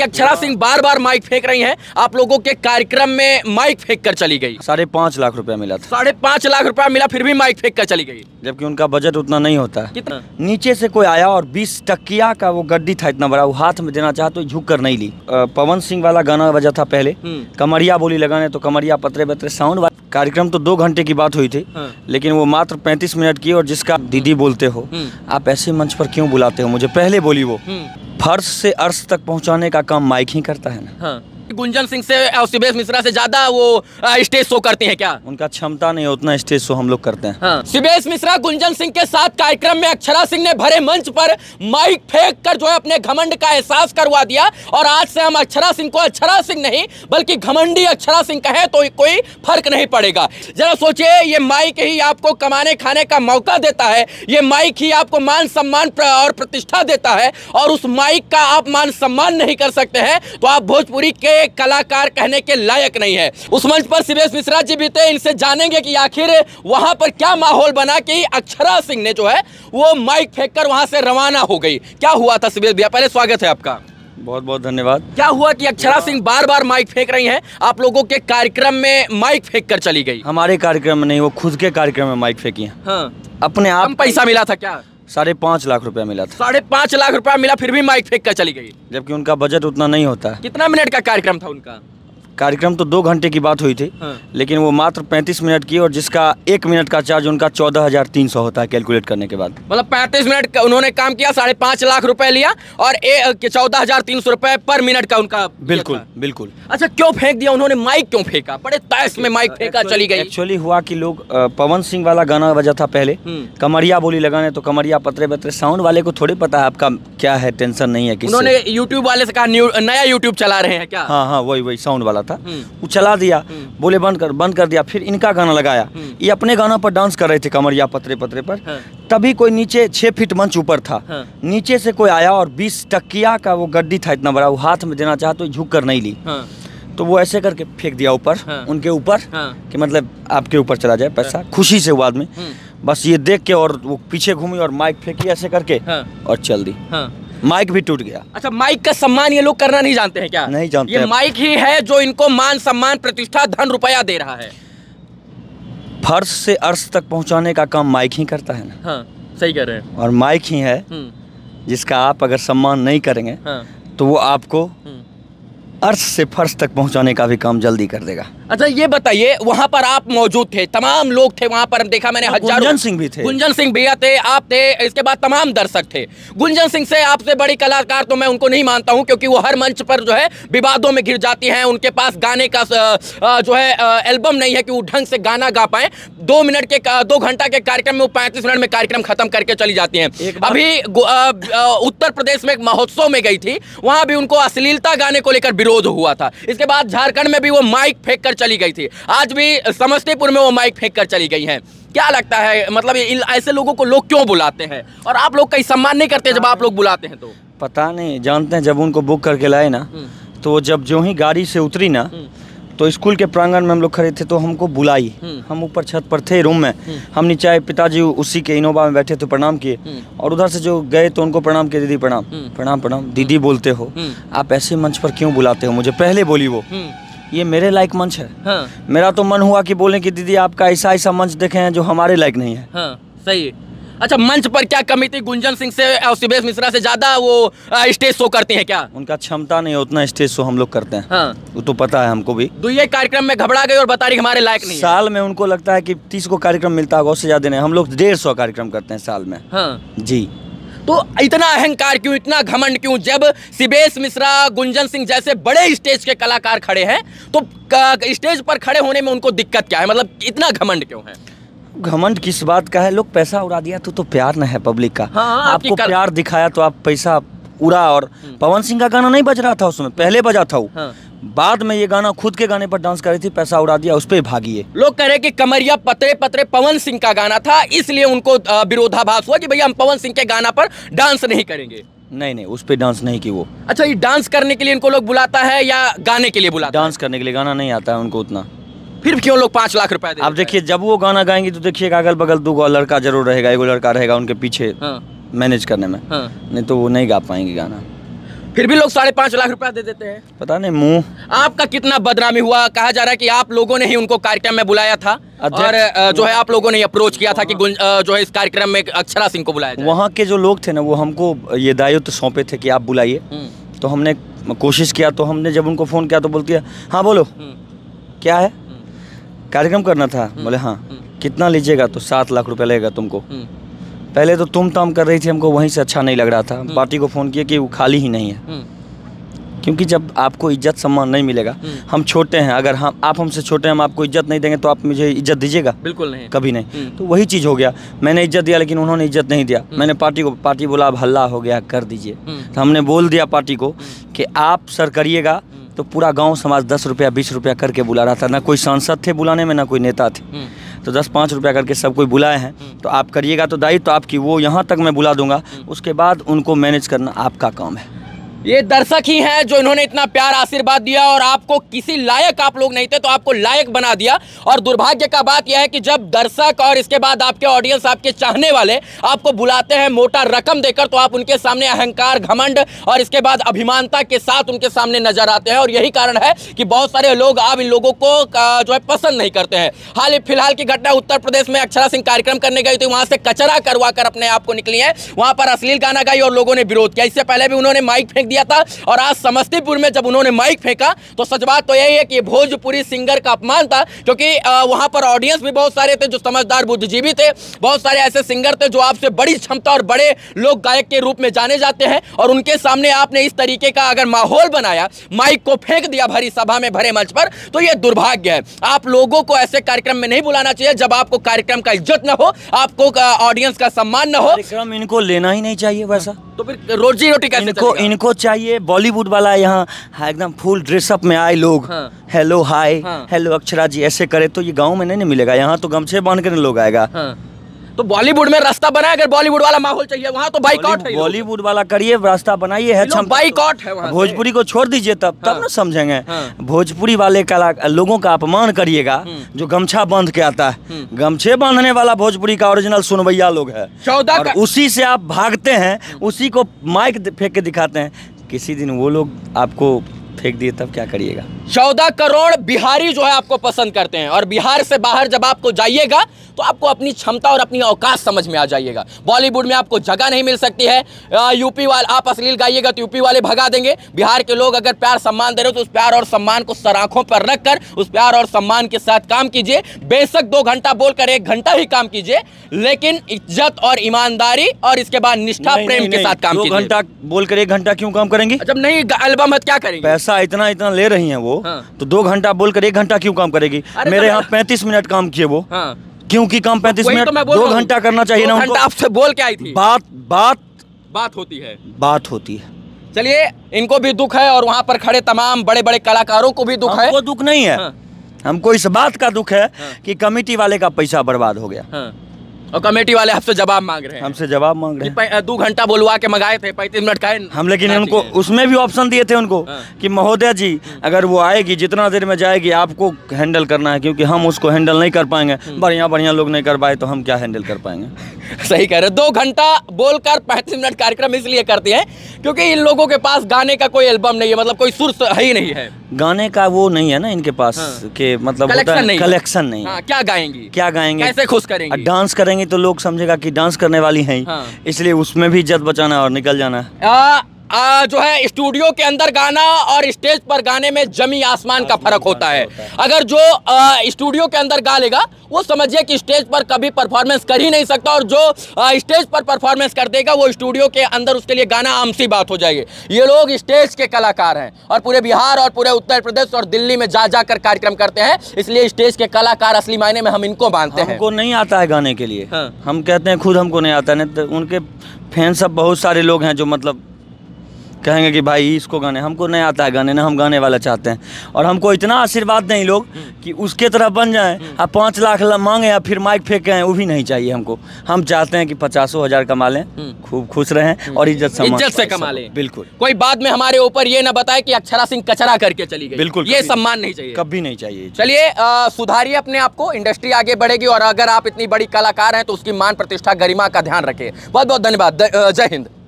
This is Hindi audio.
अक्षरा सिंह बार बार माइक फेंक रही हैं। आप लोगों के कार्यक्रम में माइक फेंक कर चली गई। 5.5 लाख रुपया मिला था। 5.5 लाख रुपया मिला, फिर भी माइक फेंक कर चली गई। जबकि उनका बजट उतना नहीं होता है। कितना? नीचे से कोई आया और 20 टकिया का वो गड्डी था इतना बड़ा, वो हाथ में देना चाहा तो झुक कर नहीं ली। पवन सिंह वाला गाना बजा था पहले, कमरिया बोली लगाने तो कमरिया पतरे पतरे साउंड। कार्यक्रम तो 2 घंटे की बात हुई थी, लेकिन वो मात्र 35 मिनट की। और जिसका दीदी बोलते हो, आप ऐसे मंच पर क्यों बुलाते हो मुझे? पहले बोली वो फर्श से अर्श तक पहुंचाने का काम माइक ही करता है ना। गुंजन सिंह से और सिबेश मिश्रा से ज्यादा वो स्टेज शो करते हैं क्या? उनका क्षमता नहीं, उतना स्टेज शो हम लोग करते हैं। सिबेश मिश्रा गुंजन सिंह के साथ कार्यक्रम में अक्षरा सिंह ने भरे मंच पर माइक फेंक कर जो है अपने घमंड का एहसास करवा दिया। और आज से हम अक्षरा सिंह को अक्षरा सिंह नहीं बल्कि घमंडी अक्षरा सिंह कहे तो कोई फर्क नहीं पड़ेगा। जरा सोचिए, ये माइक ही आपको कमाने खाने का मौका देता है, ये माइक ही आपको मान सम्मान और प्रतिष्ठा देता है, और उस माइक का आप मान सम्मान नहीं कर सकते हैं तो आप भोजपुरी के कलाकार कहने के लायक नहीं है। उस मंच पर सिबेश मिश्रा जी भी थे, इनसे जानेंगे कि आखिर वहां पर क्या माहौल बना कि अक्षरा सिंह ने जो है वो माइक फेंककर वहां से रवाना हो गई। क्या हुआ था सिबेश भैया? पहले स्वागत है आपका। बहुत बहुत धन्यवाद। क्या हुआ कि अक्षरा सिंह बार बार माइक फेंक रही हैं, आप लोगों के कार्यक्रम में माइक फेंक कर चली गई? हमारे कार्यक्रम में नहीं, वो खुद के कार्यक्रम में माइक फेंकी है। अपने आप। कम पैसा मिला था क्या? 5.5 लाख रुपया मिला था। 5.5 लाख रुपया मिला, फिर भी माइक फेंक कर चली गई। जबकि उनका बजट उतना नहीं होता है। कितना मिनट का कार्यक्रम था उनका? कार्यक्रम तो 2 घंटे की बात हुई थी, लेकिन वो मात्र 35 मिनट की। और जिसका 1 मिनट का चार्ज उनका 14,300 होता है कैलकुलेट करने के बाद। मतलब 35 मिनट उन्होंने काम किया, 5.5 लाख रुपए लिया और 14,300 रुपए पर मिनट का उनका। बिल्कुल बिल्कुल। अच्छा, क्यों फेंक दिया उन्होंने? माइक क्यों फेंका? बड़े तैश में माइक फेंका चली गई। एक्चुअली हुआ कि लोग पवन सिंह वाला गाना बजा था पहले, कमरिया बोली लगाने तो कमरिया पतरे पतरे साउंड वाले को थोड़ी पता है आपका क्या है, टेंशन नहीं है। उन्होंने यूट्यूब वाले से कहा नया यूट्यूब चला रहे हैं क्या? हाँ, वही साउंड वाला था, वो चला दिया। बोले बंद कर दिया। फिर इनका गाना लगाया, ये अपने गाना पर डांस कर रहे थे कमरिया पतरे पतरे पर। तभी कोई नीचे 6 फीट मंच ऊपर था, नीचे से कोई आया और 20 टकिया का वो गड्डी था इतना बड़ा, वो हाथ में देना चाहा तो झुक कर नहीं ली। तो वो ऐसे करके फेंक दिया ऊपर, उनके ऊपर, कि मतलब आपके ऊपर चला जाए पैसा। खुशी से वो आदमी बस ये देख के, और वो पीछे घूमी और माइक फेंकी ऐसे करके और चल दी। माइक भी टूट गया। अच्छा, माइक का सम्मान ये लोग करना नहीं जानते हैं क्या? नहीं जानते। ये माइक ही है जो इनको मान सम्मान प्रतिष्ठा धन रुपया दे रहा है। फर्श से अर्श तक पहुंचाने का काम माइक ही करता है ना। सही कह रहे हैं। और माइक ही है जिसका आप अगर सम्मान नहीं करेंगे तो वो आपको अर्श से फर्श तक पहुंचाने का भी काम जल्दी कर देगा। अच्छा, ये बताइए, वहां पर आप मौजूद थे, तमाम लोग थे वहां पर, देखा मैंने हजारों। गुंजन सिंह भी थे, गुंजन सिंह भैया थे, आप थे, इसके बाद तमाम दर्शक थे। गुंजन सिंह से आपसे बड़ी कलाकार तो मैं उनको नहीं मानता हूं, क्योंकि वो हर मंच पर जो है विवादों में घिर जाती हैं। उनके पास गाने का जो है एल्बम नहीं है कि वो ढंग से गाना गा पाए। 2 घंटा के कार्यक्रम में वो 35 मिनट में कार्यक्रम खत्म करके चली जाती हैं। अभी उत्तर प्रदेश में एक महोत्सव में गई थी, वहां भी उनको अश्लीलता गाने को लेकर विरोध हुआ था। इसके बाद झारखंड में भी वो माइक फेंक कर चली गई थी, आज भी समस्तीपुर में वो माइक फेंक कर चली गई हैं। क्या लगता है, मतलब ऐसे लोगों को लोग क्यों बुलाते हैं और आप लोग कहीं सम्मान नहीं करते जब आप लोग बुलाते हैं? तो पता नहीं, जानते हैं जब उनको बुक करके लाए ना, तो जब जो ही गाड़ी से उतरी ना, तो स्कूल के प्रांगण में हम लोग खड़े थे तो हमको बुलाई। हम ऊपर छत पर थे रूम में, हम नीचे आए, पिताजी उसी के इनोवा में बैठे थे, प्रणाम किए। और उधर से जो गए तो उनको प्रणाम किए, दीदी प्रणाम प्रणाम प्रणाम। दीदी बोलते हो, आप ऐसे मंच पर क्यों बुलाते हो मुझे? पहले बोली वो, ये मेरे लायक मंच है। मेरा तो मन हुआ कि बोले कि दीदी आपका ऐसा मंच देखे हैं जो हमारे लायक नहीं है। सही है। अच्छा, मंच पर क्या कमी थी? गुंजन सिंह से और सिबेश मिश्रा से ज्यादा वो स्टेज शो करते हैं क्या? उनका क्षमता नहीं, उतना स्टेज शो हम लोग करते हैं। वो तो पता है हमको भी। ये कार्यक्रम में घबरा गए और बता रही हमारे लायक नहीं। साल में उनको लगता है कि 30 को कार्यक्रम मिलता होगा, उससे ज्यादा नहीं। हम लोग 150 कार्यक्रम करते हैं साल में। जी। तो इतना अहंकार क्यों, इतना घमंड क्यों? जब सिबेश मिश्रा, गुंजन सिंह जैसे बड़े स्टेज के कलाकार खड़े हैं तो स्टेज पर खड़े होने में उनको दिक्कत क्या है? मतलब इतना घमंड क्यों है? घमंड किस बात का है? लोग पैसा उड़ा दिया तो प्यार न है पब्लिक का। आपको प्यार दिखाया तो आप पैसा उड़ा। और पवन सिंह का गाना नहीं बज रहा था उसमें, पहले बजा था वो। बाद में ये गाना खुद के गाने पर डांस कर रही थी, पैसा उड़ा दिया, उस पर भागी। लोग कह रहे कि कमरिया पतरे पतरे पवन सिंह का गाना था, इसलिए उनको विरोधाभास हुआ कि भैया हम पवन सिंह के गाना पर डांस नहीं करेंगे। नहीं, उस पर डांस नहीं की वो। अच्छा, ये डांस करने के लिए इनको लोग बुलाता है या गाने के लिए बुलाता है? डांस करने के लिए, गाना नहीं आता है उनको उतना। फिर क्यों लोग 5 लाख रुपए देते? आप देखिए, जब वो गाना गाएंगे तो देखिएगा अगल बगल 2 लड़का जरूर रहेगा, 1 लड़का रहेगा उनके पीछे मैनेज करने में। नहीं तो वो नहीं गा पाएंगे गाना। फिर भी लोग 5.5 लाख रुपया दे देते हैं। पता नहीं मुंह। आपका कितना बदनामी हुआ? कहा जा रहा है कि आप लोगों ने ही उनको कार्यक्रम में बुलाया था और जो है आप लोगों ने अप्रोच किया था कि जो है इस कार्यक्रम में अक्षरा सिंह को बुलाया जाए। वहाँ के जो लोग थे ना वो हमको ये दायित्व सौंपे थे कि आप बुलाइए, तो हमने कोशिश किया। तो हमने जब उनको फ़ोन किया तो बोलती है हाँ बोलो क्या है, कार्यक्रम करना था। बोले हाँ कितना लीजिएगा, तो 7 लाख रुपया लगेगा तुमको। पहले तो तुम ताम कर रही थी, हमको वहीं से अच्छा नहीं लग रहा था। पार्टी को फ़ोन किया कि वो खाली ही नहीं है, क्योंकि जब आपको इज्जत सम्मान नहीं मिलेगा, हम छोटे हैं, अगर आप हमसे छोटे हैं, हम आपको इज्जत नहीं देंगे तो आप मुझे इज्जत दीजिएगा? बिल्कुल नहीं, कभी नहीं। तो वही चीज़ हो गया, मैंने इज्जत दिया लेकिन उन्होंने इज्जत नहीं दिया। मैंने पार्टी बोला अब हल्ला हो गया कर दीजिए, तो हमने बोल दिया पार्टी को कि आप सर करिएगा। तो पूरा गांव समाज 10 रुपया 20 रुपया करके बुला रहा था, ना कोई सांसद थे बुलाने में, ना कोई नेता थे। तो 10-5 रुपया करके सब कोई बुलाए हैं, तो आप करिएगा। तो दायित्व तो आपकी, वो यहाँ तक मैं बुला दूंगा, उसके बाद उनको मैनेज करना आपका काम है। ये दर्शक ही हैं जो इन्होंने इतना प्यार आशीर्वाद दिया और आपको किसी लायक आप लोग नहीं थे तो आपको लायक बना दिया। और दुर्भाग्य का बात यह है कि जब दर्शक और इसके बाद आपके ऑडियंस, आपके चाहने वाले आपको बुलाते हैं मोटा रकम देकर, तो आप उनके सामने अहंकार, घमंड और इसके बाद अभिमानता के साथ उनके सामने नजर आते हैं। और यही कारण है कि बहुत सारे लोग अब इन लोगों को जो है पसंद नहीं करते हैं। हाल फिलहाल की घटना उत्तर प्रदेश में अक्षरा सिंह कार्यक्रम करने गई थी, वहां से कचरा करवा कर अपने आप को निकली है, वहां पर अश्लील गाना गाई और लोगों ने विरोध किया। इससे पहले भी उन्होंने माइक फेंक दिया था और आज समस्तीपुर में जब उन्होंने माइक फेंका तो सच बात तो यही है कि भोजपुरी सिंगर का अपमान था, क्योंकि वहां पर ऑडियंस भी बहुत सारे थे जो समझदार बुद्धिजीवी थे, बहुत सारे ऐसे सिंगर थे जो आपसे बड़ी क्षमता और बड़े लोक गायक के रूप में जाने जाते हैं, और उनके सामने आपने इस तरीके का अगर माहौल बनाया, माइक को फेंक दिया भरी सभा में, भरे मंच पर, तो यह दुर्भाग्य है। आप लोगों को ऐसे कार्यक्रम में नहीं बुलाना चाहिए जब आपको कार्यक्रम का इज्जत न हो, आपको ऑडियंस का सम्मान न हो। कार्यक्रम इनको लेना ही नहीं चाहिए वैसा, तो फिर रोजी रोटी कैसे चलेगा? इनको चाहिए बॉलीवुड वाला, यहाँ एकदम फुल ड्रेसअप में आए लोग, hello hi, hello Akshara ji ऐसे करे, तो ये गांव में नहीं मिलेगा। यहाँ तो गमछे बांध कर लोग आएगा। तो बॉलीवुड में रास्ता बनाए, अगर बॉलीवुड वाला माहौल चाहिए वहाँ तो बाइकआउट है। बॉलीवुड वाला करिए, रास्ता बनाइए, है बाइकआउट है। भोजपुरी को छोड़ दीजिए, तब ना समझेंगे। भोजपुरी वाले लोगों का अपमान करिएगा जो गमछा बांध के आता है। गमछे बांधने वाला भोजपुरी का ओरिजिनल सुनवैया लोग है, और उसी से आप भागते हैं, उसी को माइक फेंक के दिखाते हैं। किसी दिन वो लोग आपको फेंक दिए तब क्या करिएगा? 14 करोड़ बिहारी जो है आपको पसंद करते हैं, और बिहार से बाहर जब आपको जाइएगा तो आपको अपनी क्षमता और अपनी औकात समझ में आ जाइएगा। बॉलीवुड में आपको जगह नहीं मिल सकती है। यूपी वाले, आप अश्लील गाइएगा तो यूपी वाले भगा देंगे। बिहार के लोग अगर प्यार सम्मान दे रहे हो तो उस प्यार और सम्मान को सराखों पर रखकर उस प्यार और सम्मान के साथ काम कीजिए। बेशक 2 घंटा बोलकर 1 घंटा ही काम कीजिए, लेकिन इज्जत और ईमानदारी और इसके बाद निष्ठा प्रेम के साथ काम कीजिए। 2 घंटा बोलकर 1 घंटा क्यों काम करेंगे? जब नहीं एल्बम है क्या करेंगे? पैसा इतना ले रही हैं वो, तो 2 घंटा बोलकर 1 घंटा क्यों काम करेगी? मेरे यहाँ 35 मिनट काम किए वो, क्योंकि काम 35 मिनट, 2 घंटा करना चाहिए ना उनको। आपसे बोल के आई थी, बात होती है, बात होती है। चलिए, इनको भी दुख है और वहाँ पर खड़े तमाम बड़े बड़े कलाकारों को भी दुख है। हमको दुख नहीं है, हमको इस बात का दुख है कि कमेटी वाले का पैसा बर्बाद हो गया, और कमेटी वाले आपसे जवाब मांग रहे हैं। हमसे जवाब मांग रहे हैं। 2 घंटा बोलवा के मंगाए थे, 35 मिनट का हम, लेकिन उनको उसमें भी ऑप्शन दिए थे उनको कि महोदय जी अगर वो आएगी, जितना देर में जाएगी आपको हैंडल करना है, क्योंकि हम उसको हैंडल नहीं कर पाएंगे। बढ़िया लोग नहीं कर पाए तो हम क्या हैंडल कर पाएंगे? सही कह रहे। 2 घंटा बोलकर 35 मिनट कार्यक्रम इसलिए करते हैं क्योंकि इन लोगों के पास गाने का कोई एल्बम नहीं है, मतलब कोई सुर है ही नहीं है, गाने का वो नहीं है ना इनके पास, के मतलब कलेक्शन नहीं। क्या गाएंगी, क्या गाएंगे, कैसे खुश करेंगे? डांस करेंगे तो लोग समझेगा कि डांस करने वाली हैं, इसलिए उसमें भी इज्जत बचाना और निकल जाना है। जो है स्टूडियो के अंदर गाना और स्टेज पर गाने में जमी आसमान का फर्क होता है। अगर जो स्टूडियो के अंदर गा लेगा वो समझिए कि स्टेज पर कभी परफॉर्मेंस कर ही नहीं सकता, और जो स्टेज पर परफॉर्मेंस कर देगा वो स्टूडियो के अंदर उसके लिए गाना आम सी बात हो जाएगी। ये लोग स्टेज के कलाकार हैं और पूरे बिहार और पूरे उत्तर प्रदेश और दिल्ली में जा कर कार्यक्रम करते हैं, इसलिए स्टेज के कलाकार असली मायने में हम इनको मानते हैं। हमको नहीं आता है गाने के लिए, हम कहते हैं खुद हमको नहीं आता है, तो उनके फैन सब बहुत सारे लोग हैं जो मतलब कहेंगे कि भाई इसको गाने, हमको नहीं आता है गाने, ना हम गाने वाला चाहते हैं। और हमको इतना आशीर्वाद दें लोग कि उसके तरह बन जाएं, अब 5 लाख मांगे या फिर माइक फेंकें, वो भी नहीं चाहिए हमको। हम चाहते हैं कि 50,000 कमा लें, खूब खुश रहें और इज्जत से कमा लें। बिल्कुल, कोई बाद में हमारे ऊपर ये ना बताए कि अक्षरा सिंह कचरा करके चली गई। बिल्कुल, ये सम्मान नहीं चाहिए, कभी नहीं चाहिए। चलिए, सुधारिए अपने आप को, इंडस्ट्री आगे बढ़ेगी, और अगर आप इतनी बड़ी कलाकार हैं तो उसकी मान प्रतिष्ठा गरिमा का ध्यान रखें। बहुत बहुत धन्यवाद। जय हिंद।